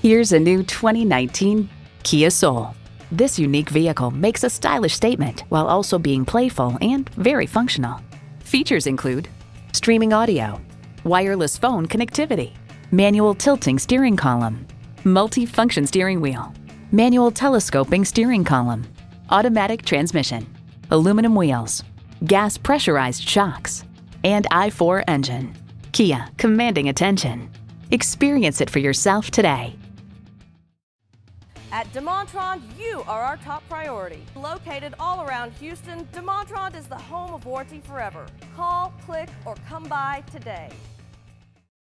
Here's a new 2019 Kia Soul. This unique vehicle makes a stylish statement while also being playful and very functional. Features include streaming audio, wireless phone connectivity, manual tilting steering column, multi-function steering wheel, manual telescoping steering column, automatic transmission, aluminum wheels, gas pressurized shocks, and i4 engine. Kia, commanding attention. Experience it for yourself today. At DeMontrond, you are our top priority. Located all around Houston, DeMontrond is the home of warranty forever. Call, click, or come by today.